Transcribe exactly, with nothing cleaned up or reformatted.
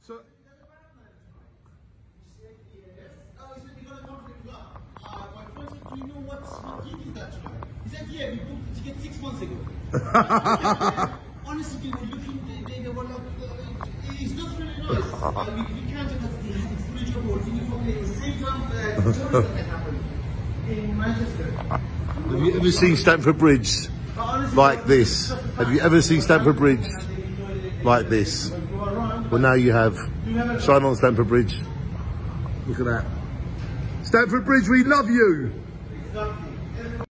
So. Do you know what, what gig is that today? He said, yeah, we booked the ticket six months ago. Honestly, they were looking, they, they, they were like, uh, it's not really nice. Uh, we, we can't have the fully job or thing from the same time uh, tourists that happened in Manchester. Have you ever seen Stamford Bridge like this? Have you ever seen Stamford Bridge like this? Well, now you have. Shine on Stamford Bridge. Look at that. Stamford Bridge, we love you.